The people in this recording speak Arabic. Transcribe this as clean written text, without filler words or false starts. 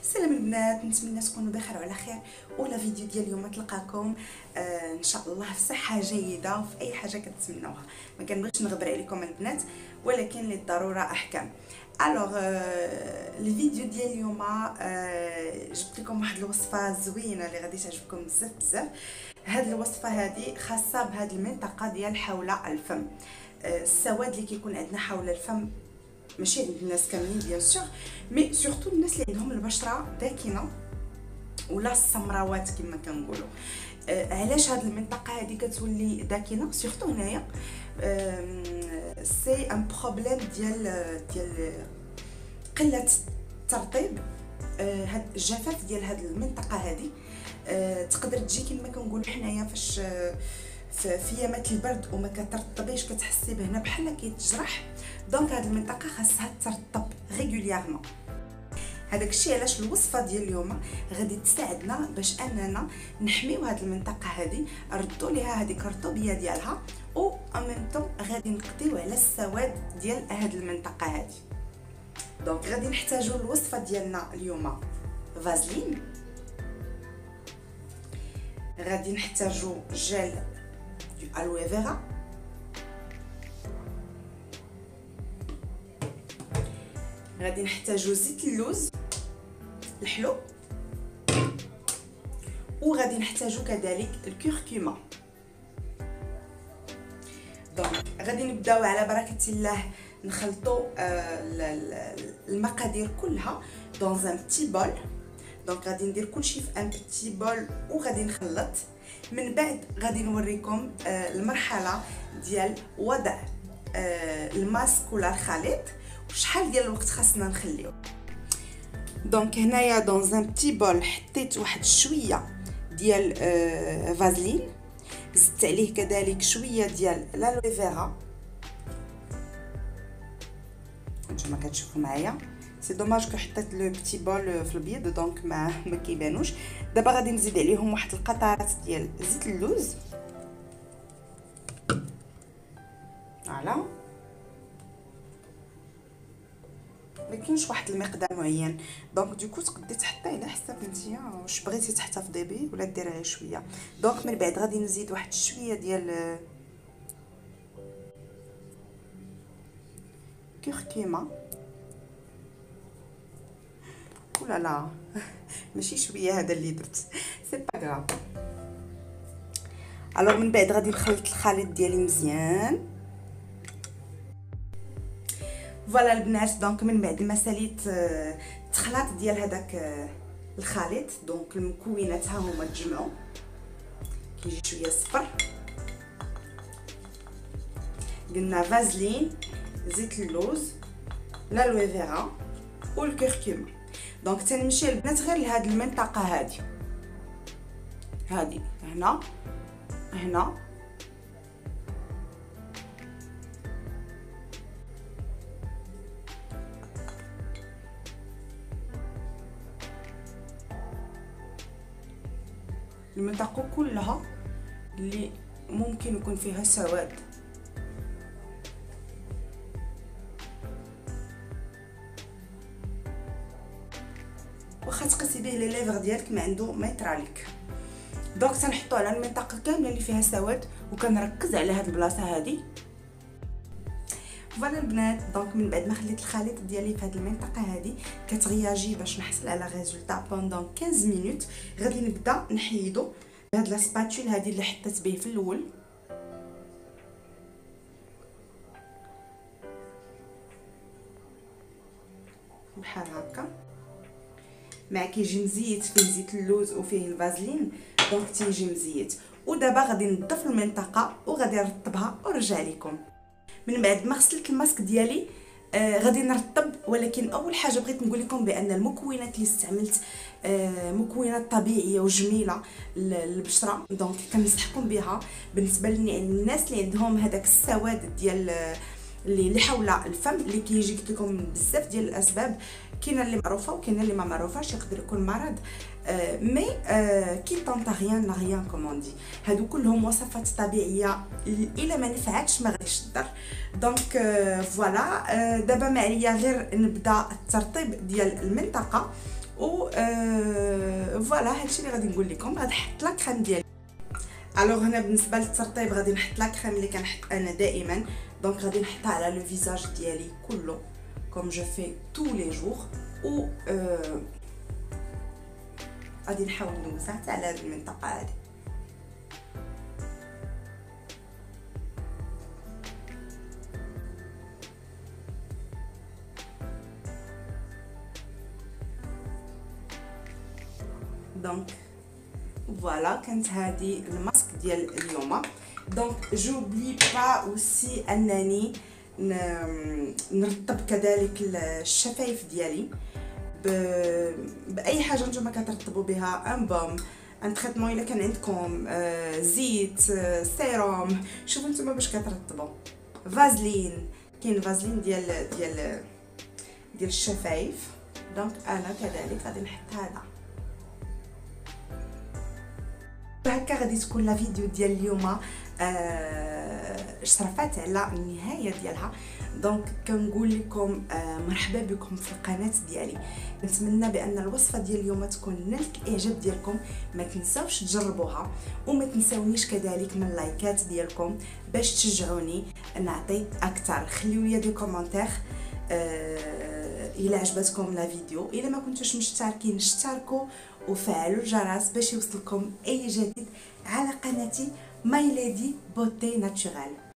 سلام البنات، نتمنى تكونوا بخير وعلى خير. ولا فيديو ديال اليوم تلقاكم ان شاء الله في صحه جيده وفي اي حاجه كتمنوها. ما كنبغيش نغبر عليكم البنات، ولكن للضروره احكام. الوغ الفيديو ديال اليوم جبت لكم واحد الوصفه زوينه اللي غادي تعجبكم بزاف بزاف. هاد الوصفه هذه خاصه بهاد المنطقه ديال حول الفم. السواد اللي كيكون عندنا حول الفم ماشي عند الناس كاملين بيان سور، مي سورتو الناس اللي عندهم البشره داكنه ولا السمراوات كما كنقولوا. علاش هاد المنطقه هذه كتولي داكنه سورتو هنايا؟ سي ان بروبليم ديال قله الترطيب. هاد الجفاف ديال هاد المنطقه هذه تقدر تجي كما كنقولوا حنايا فاش في ايامات البرد وما كترطبيش كتحسي بهنا بحال كيتجرح. دونك هاد المنطقه خاصها ترطب ريغوليرمون. هذاك الشيء علاش الوصفه ديال اليوم غادي تساعدنا باش اننا نحميو هاد المنطقه هذه، نردوا ليها هذيك الرطوبيه ديالها، و ان ميم طون غادي نقضيو على السواد ديال هاد المنطقه هذه. دونك غادي نحتاجوا الوصفه ديالنا اليوم فازلين، غادي نحتاجوا جل دو الوي فيرا، غادي نحتاجوا زيت اللوز الحلو، وغادي نحتاجوا كذلك الكركمه. دونك غادي نبداو على بركه الله نخلطوا المقادير كلها دون ان بتي بول. دونك غادي ندير كلشي في ان بتي بول وغادي نخلط. من بعد غادي نوريكم المرحله ديال وضع الماسك ولا الخليط وشحال ديال الوقت خاصنا نخليوه. دونك هنايا دون ان بتي بول حطيت واحد شويه ديال فازلين، زدت عليه كذلك شويه ديال الالوي فيرا. نتوما كتشوفوا معايا سي دوماج كو حطيت لو بتي بول في البيض دونك ما كيبانوش. دابا غادي نزيد عليهم واحد القطرات ديال زيت اللوز. فوالا، مكاينش واحد المقدار معين، دونك دوكو تقدري تحطيه على حسب نتيا واش بغيتي تحتفظي به ولا ديري عليه شويه. دونك من بعد غادي نزيد واحد شويه ديال كركمه. ولا لا ماشي شويه، هذا اللي درت سي با غراف. الوغ من بعد غادي نخلط الخليط ديالي مزيان. فوالا البنات، دونك من بعد ما ساليت التخلاط ديال هذاك الخليط، دونك المكونات ها هما تجمعوا. كيجي شويه صفر، قلنا فازلين، زيت اللوز، الالوي فيرا والكركمه. دونك تنمشي البنات غير لهاد المنطقه هذه هنا المنطقه كلها اللي ممكن يكون فيها سواد. واخا تقيسي به لي ليفر ديالك ما عنده ما يطرالك. دونك تنحطو على المنطقه كامله اللي فيها سواد وكنركز على هاد البلاصه هادي. فوالا البنات، دونك من بعد ما خليت الخليط ديالي في هاد المنطقه هادي كتغياجي باش نحصل على ريزولطا بوندون 15 مينوت، غادي نبدا نحيدو بهاد لا سباتول هادي اللي حطيت به في الاول. بحال هكا مع كيجي مزيت، فيه زيت اللوز وفيه الفازلين، دونك تيجي مزيت. ودابا غادي نظف المنطقه وغادي نرطبها ونرجع لكم. من بعد ما غسلت الماسك ديالي غادي نرطب، ولكن اول حاجه بغيت نقول لكم بان المكونات اللي استعملت مكونات طبيعيه وجميله للبشره، دونك كنصحكم بها. بالنسبه للناس اللي عندهم هذاك السواد ديال اللي حول الفم اللي كيجي قلت لكم بزاف ديال الاسباب، كاينه اللي معروفه وكاينه اللي ما معروفاش، يقدر يكون مرض مي كي طونطاريان ناريان كوموندي. هادو كلهم وصفات طبيعيه، الا ما نفعتش ما غاديش تضر. دونك فوالا، دابا ما عليا غير نبدا الترطيب ديال المنطقه و فوالا هادشي اللي غادي نقول لكم. غادي نحط لا كريم ديالي. الوغ هنا بالنسبه للترطيب غادي نحط لا كريم اللي كنحط انا دائما، دونك غادي نحطها على لو فيزاج ديالي كله كوم جو في تو لي جور. و غادي نحاول نوسع حتى على هاد المنطقه هادي. دونك فوالا كانت هذه الماسك ديال اليوم. دونك جوبلي با اوسي انني نرطب كذلك الشفايف ديالي باي حاجه نتوما كترطبوا بها، ان بوم، ان تريتمون الا كان عندكم زيت، سيروم، شوفوا نتوما باش كترطبوا. فازلين، كاين فازلين ديال الشفايف. دونك انا كذلك غادي نحط هذا. هكا غادي تكون لا فيديو ديال اليوم شرفات على النهايه ديالها. دونك كنقول لكم مرحبا بكم في القناه ديالي. نتمنى بان الوصفه ديال اليوم تكون نالت الاعجاب ديالكم. ما تنساوش تجربوها وما تنساونيش كذلك من اللايكات ديالكم باش تشجعوني نعطي اكثر. خليو لي دي كومونتير الى عجبتكم لا فيديو. الى ما كنتوش مشتركين اشتركوا وفعلوا الجرس باش يوصلكم اي جديد على قناتي ماي ليدي بوتي ناتشورال.